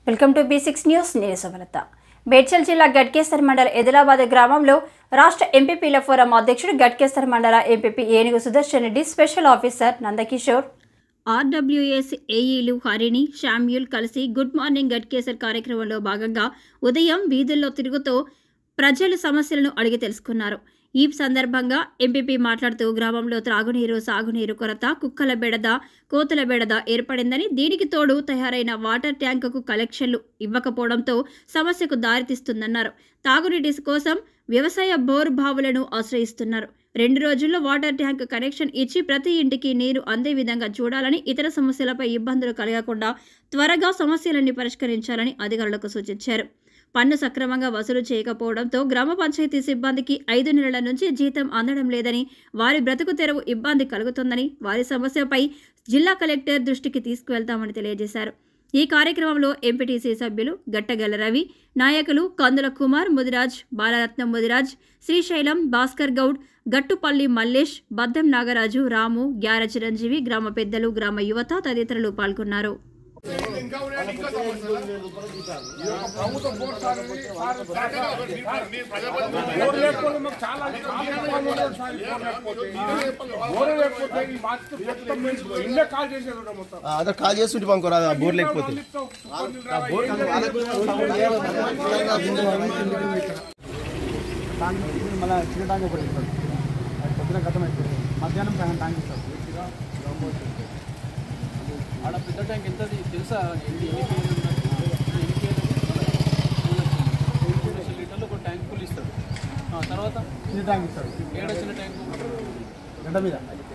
Welcome to B6 news నేసవలత. మేడ్చల్ జిల్లా గట్కేసర్ మండల ఎదిలాబాద్ గ్రామంలో రాష్ట్ర ఎంపీపీల ఫోరం అధ్యక్షుడు గట్కేసర్ మండల MPP Enugu Sudarshan Reddy, special officer Nandakishore, RWS ఏఈలు హరిణి, శామ్యూల్ కలిసి గుడ్ మార్నింగ్ గట్కేసర్ కార్యక్రమంలో భాగంగా ఉదయం వీధుల్లో తిరుగుతూ ప్రజల సమస్యలను అడిగి తెలుసుకున్నారు. ఈ సందర్భంగా ఎంపీపీ మాట్లాడుతూ గ్రామంలో త్రాగునీరు, సాగునీరు కొరత, కుక్కల బెడద, కోతుల బెడద ఏర్పడిందని, దీనికి తోడు తయారైన వాటర్ ట్యాంకుకు కలెక్షన్లు ఇవ్వకపోవడంతో సమస్యకు దారితీస్తుందన్నారు. తాగునీటి కోసం వ్యవసాయ బోరు బావులను ఆశ్రయిస్తున్నారు. 2 రోజుల్లో వాటర్ ట్యాంక్ కనెక్షన్ ఇచ్చి ప్రతి ఇంటికి నీరు అందే విధంగా చూడాలని, ఇతర సమస్యలపై ఇబ్బందులు కలగకుండా త్వరగా సమస్యలన్నీ పరిష్కరించాలని అధికారులకు సూచించారు. పన్ను సక్రమంగా వసూలు చేయకపోవడంతో గ్రామ పంచాయతీ సిబ్బందికి 5 నెలల నుంచి జీతం అందడం లేదని, వారి బ్రతుకు తెరవు ఇబ్బంది కలుగుతుందని, వారి సమస్యపై జిల్లా కలెక్టర్ దృష్టికి తీసుకువెళ్తామని తెలియజేశారు. ఈ కార్యక్రమంలో ఎంపీటీసీ సభ్యులు గట్టగల రవి, నాయకులు కందుల కుమార్, ముదిరాజ్, బాలరత్నం ముదిరాజ్, శ్రీశైలం, భాస్కర్ గౌడ్, గట్టుపల్లి మల్లేష్, బద్దం నాగరాజు, రాము, గ్యార చిరంజీవి, గ్రామ పెద్దలు, గ్రామ యువత తదితరులు పాల్గొన్నారు. అదే కాల్ చేస్తుంటే పంకోరా బోర్ లేకపోతే మళ్ళీ చిన్న ట్యాంక్ ఒకటి ఇస్తాడు. పొద్దున గతం అయిపోతుంది, మధ్యాహ్నం సగం ట్యాంక్ ఇస్తాడు. ఆడ పెద్ద ట్యాంక్ ఎంత తెలుసా? 8 లీటర్లు ఒక ట్యాంక్ ఫుల్ ఇస్తాడు. తర్వాత చిన్న ట్యాంక్ ఇస్తాడు. ఏడ చిన్న ట్యాంక్ గడ్డ మీద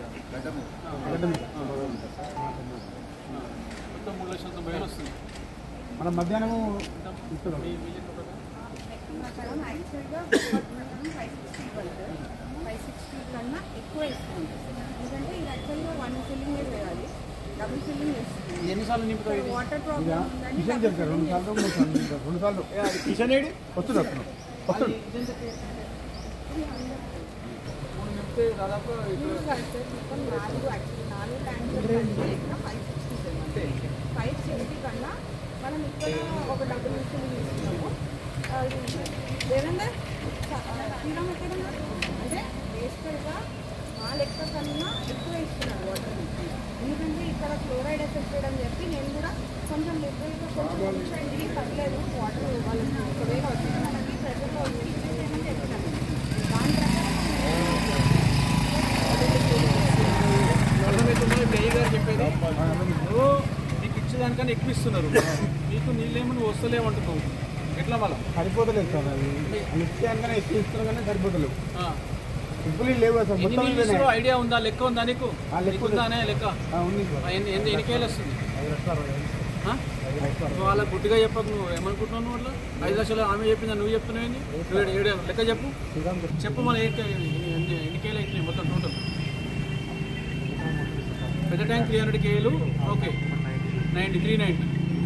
మొత్తం 3,90,000 వస్తుంది. మనం మధ్యాహ్నము ఇస్తాడు. కన్నా ఎక్కువ ఇస్తుంది. ఎందుకంటే ఇది యాక్చువల్గా 1 ఫిల్లింగ్ వేయాలి, డబుల్ ఫిల్లింగ్ వేస్తుంది. ఎన్నిసార్లు నింపుతావు? వాటర్ ప్రాబ్లం ఉందని కిషన్ చెప్తారు 2 సార్లు 3 సార్లు కిషన్ ఏడి వస్తుంది వస్తుంది నింపితే దాదాపు 4 ట్యాంకులు 560 కన్నా మనం ఇక్కడ ఒక డబుల్ ఫిల్లింగ్ ఇస్తున్నాము. ఏదంటే తీరం ఎక్కడన్నా అంటే వేస్టర్గా మా లెక్క కన్నా ఎక్కువ ఇస్తున్నారు వాటర్. ఎందుకంటే ఇక్కడ క్లోరైడ్ ఎఫెక్టెడ్ అని చెప్పి నేను కూడా కొంచెం లిటరల్గా కొంచెం ఇది పర్లేదు వాటర్ వాళ్ళకి ఒకవేళ వచ్చిన మనకి ప్రెజర్లో వచ్చి ఇచ్చేసేమని చెప్పినాను. దాని ప్రకారం చెప్పేది నీకు ఇచ్చేదానికన్నా ఎక్కువ ఇస్తున్నారు, నీకు నీళ్ళేమో నువ్వు వస్తలేమంటున్నావు. ఎట్లా మళ్ళీ సరిపోతలేదు సార్. అది నిత్యానికన్నా ఎక్కువ ఇస్తున్నా కానీ సరిపోతలేవు. ఇప్పుడు లేవు సార్. మొత్తం ఐడియా ఉందా? లెక్క ఉందా నీకు? లెక్కుందానే లెక్క ఎన్ని కేలు వస్తుంది? వాళ్ళ గుడ్డిగా చెప్పకు. నువ్వు ఏమనుకుంటున్నావు? నువ్వు అట్లా 5 లక్షలు ఆమె చెప్పిందా, నువ్వు చెప్తున్నావు? లెక్క చెప్పు మన ఎన్ని కేలు అవుతున్నాయి మొత్తం టోటల్? పెద్ద ట్యాంక్ 300 కేలు. ఓకే, 390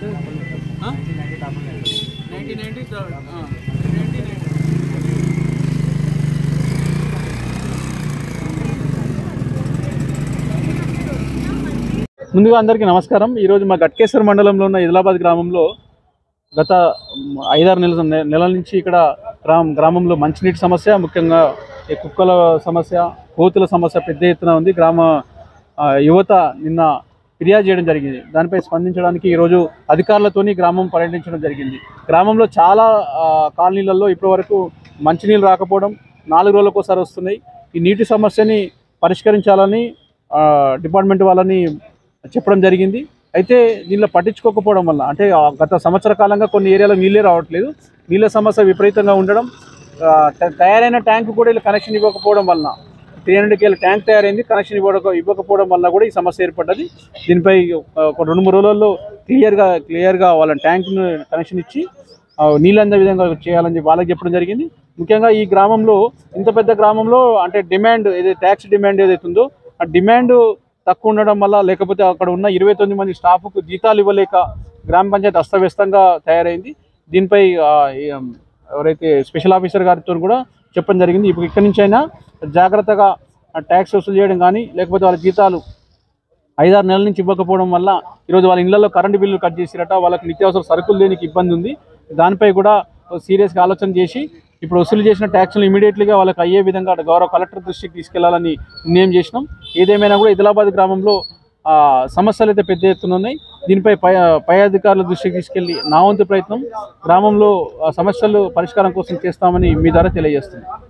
ముందుగా అందరికీ నమస్కారం. ఈరోజు మా గట్కేసర్ మండలంలో ఉన్న ఎదిలాబాద్ గ్రామంలో గత 5-6 నెలల నుంచి ఇక్కడ గ్రామంలో మంచినీటి సమస్య, ముఖ్యంగా కుక్కల సమస్య, కోతుల సమస్య పెద్ద ఎత్తున ఉంది. గ్రామ యువత నిన్న ఫిర్యాదు చేయడం జరిగింది. దానిపై స్పందించడానికి ఈరోజు అధికారులతోని గ్రామం పర్యటించడం జరిగింది. గ్రామంలో చాలా కాలనీలలో ఇప్పటివరకు మంచినీళ్ళు రాకపోవడం 4 రోజులకు ఒకసారి వస్తున్నాయి. ఈ నీటి సమస్యని పరిష్కరించాలని డిపార్ట్మెంట్ వాళ్ళని చెప్పడం జరిగింది. అయితే దీనిలో పట్టించుకోకపోవడం వల్ల, అంటే గత సంవత్సర కాలంగా కొన్ని ఏరియాలో నీళ్ళే రావట్లేదు, నీళ్ళ సమస్య విపరీతంగా ఉండడం, తయారైన ట్యాంకు కూడా ఇలా కనెక్షన్ ఇవ్వకపోవడం వలన 300 కేల ట్యాంక్ తయారైంది, కనెక్షన్ ఇవ్వకపోవడం వల్ల కూడా ఈ సమస్య ఏర్పడ్డది. దీనిపై ఒక 2-3 రోజుల్లో క్లియర్గా వాళ్ళ ట్యాంక్ను కనెక్షన్ ఇచ్చి నీళ్ళు అందే విధంగా చేయాలని చెప్పి వాళ్ళకి చెప్పడం జరిగింది. ముఖ్యంగా ఈ గ్రామంలో, ఇంత పెద్ద గ్రామంలో అంటే డిమాండ్ ఏదైతే ట్యాక్స్ డిమాండ్ ఏదైతుందో ఆ డిమాండ్ తక్కువ ఉండడం వల్ల, లేకపోతే అక్కడ ఉన్న 29 మంది స్టాఫ్కు జీతాలు ఇవ్వలేక గ్రామ పంచాయతీ అస్తవ్యస్తంగా తయారైంది. దీనిపై ఎవరైతే స్పెషల్ ఆఫీసర్ గారితో కూడా చెప్పడం జరిగింది. ఇప్పుడు ఇక్కడి నుంచి అయినా జాగ్రత్తగా ట్యాక్స్ వసూలు చేయడం కానీ, లేకపోతే వాళ్ళ జీతాలు 5-6 నెలల నుంచి ఇవ్వకపోవడం వల్ల ఈరోజు వాళ్ళ ఇళ్లలో కరెంటు బిల్లు కట్ చేసిరట. వాళ్ళకి నిత్యావసర సరుకులు దేనికి ఇబ్బంది ఉంది. దానిపై కూడా సీరియస్గా ఆలోచన చేసి ఇప్పుడు వసూలు చేసిన ట్యాక్స్లు ఇమీడియట్లీగా వాళ్ళకి అయ్యే విధంగా గౌరవ కలెక్టర్ దృష్టికి తీసుకెళ్లాలని నిర్ణయం చేసినాం. ఏదేమైనా కూడా ఇదిలాబాద్ గ్రామంలో సమస్యలు అయితే పెద్ద ఎత్తున ఉన్నాయి. దీనిపై పై అధికారుల దృష్టికి తీసుకెళ్లి నా వంతు ప్రయత్నం గ్రామంలో సమస్యలు పరిష్కారం కోసం చేస్తామని మీ ద్వారా తెలియజేస్తున్నాం.